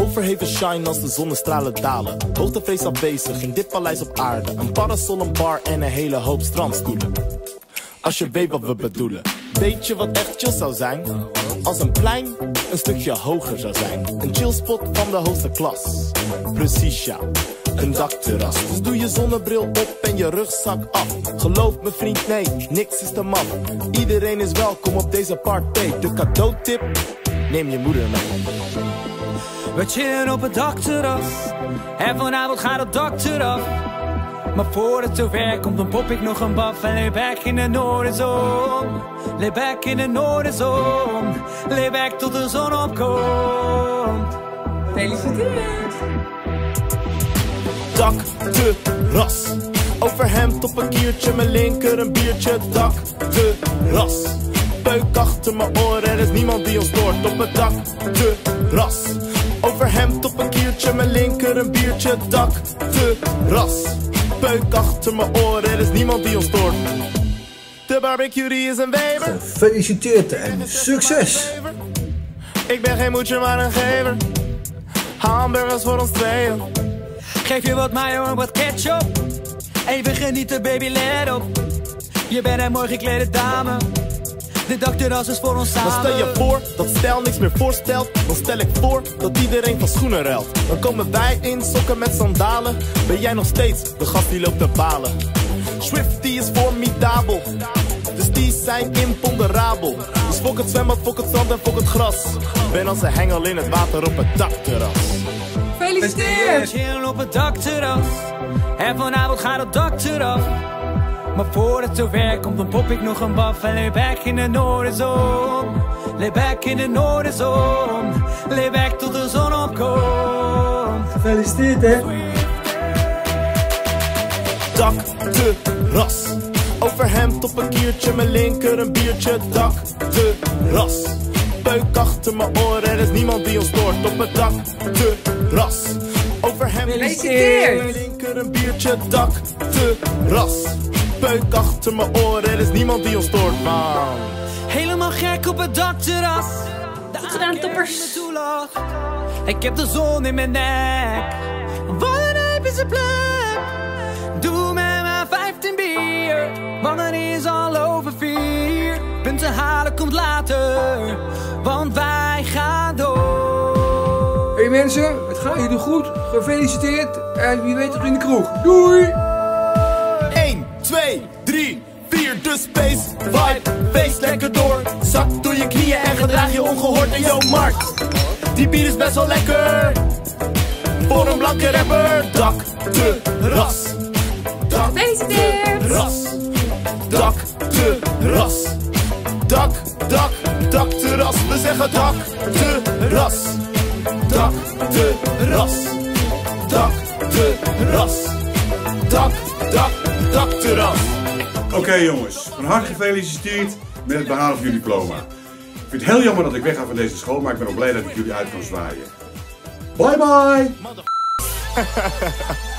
Overheven shine als de zonnestralen dalen. Hoogtevrees afwezig in dit paleis op aarde. Een parasol, een bar en een hele hoop strandstoelen. Als je weet wat we bedoelen. Weet je wat echt chill zou zijn? Als een plein een stukje hoger zou zijn. Een chillspot van de hoogste klas. Precies ja, een dakterras. Dus doe je zonnebril op en je rugzak af. Geloof me vriend, nee, niks is te maf. Iedereen is welkom op deze party. De cadeautip, neem je moeder mee. We chillen op het dakterras en vanavond gaat het dak eraf. Maar voor het zover komt, dan pop ik nog een baf en lay back in de noordenzon. Lay back in de noordenzon. Lay back tot de zon opkomt. Gefeliciteerd! Dakterras. Overhemd op een kiertje, mijn linker een biertje. Dakterras. Peuk achter mijn oren, er is niemand die ons stoort op het dakterras. Overhemd op een kiertje, mijn linker een biertje. Dakterras. Peuk achter mijn oren, er is niemand die ons stoort. De barbecue die is een wever. Gefeliciteerd en succes! Ik ben geen moedje, maar een gever. Hamburgers voor ons tweeën. Geef je wat mayo en wat ketchup. Even genieten baby, let op. Je bent een mooi geklede dame. De dakterras is voor ons samen. Dan stel je voor dat stijl niks meer voorstelt. Dan stel ik voor dat iedereen van schoenen ruilt. Dan komen wij in sokken met sandalen. Ben jij nog steeds de gast die loopt te balen. Swifty is formidabel. Dus die zijn imponderabel. Dus fok het zwembad, fok het zand en fok het gras. Ben als een hengel in het water op het dakterras. Gefeliciteerd! Chillen op het dakterras en vanavond gaat het dak eraf. Maar voor het zover komt, dan pop ik nog een baf en lay back in de noordenzon. Lay back in de noordenzon. Lay back tot de zon opkomt. Gefeliciteerd hè! Dakterras. Overhemd op een kiertje, mijn linker een biertje. Dakterras. Peuk achter mijn oren, er is niemand die ons stoort op het dakterras. Overhemd, Gefeliciteerd! mijn linker een biertje. Dakterras. Peuk achter mijn oren, er is niemand die ons stoort, man. Helemaal gek op het dakterras. Goed gedaan, toppers! Ik heb de zon in mijn nek. Wat een epische plek. Doe met me 15 bier. Want het is al over 4. Punten halen komt later. Want wij gaan door. Hey mensen, het gaat jullie goed. Gefeliciteerd. En wie weet tot in de kroeg. Doei! 1, 2, 3, 4, de space vibe. Feest lekker door. Zak door je knieën en gedraag je ongehoord. En yo Mart, die bier is best wel lekker. Voor een blanke rapper. Dakterras. Gefeliciteerd! Dakterras. Dakterras. We zeggen dakterras. Dakterras. Dakterras. Oké jongens, van harte gefeliciteerd met het behalen van jullie diploma. Ik vind het heel jammer dat ik wegga van deze school, maar ik ben ook blij dat ik jullie uit kan zwaaien. Bye bye!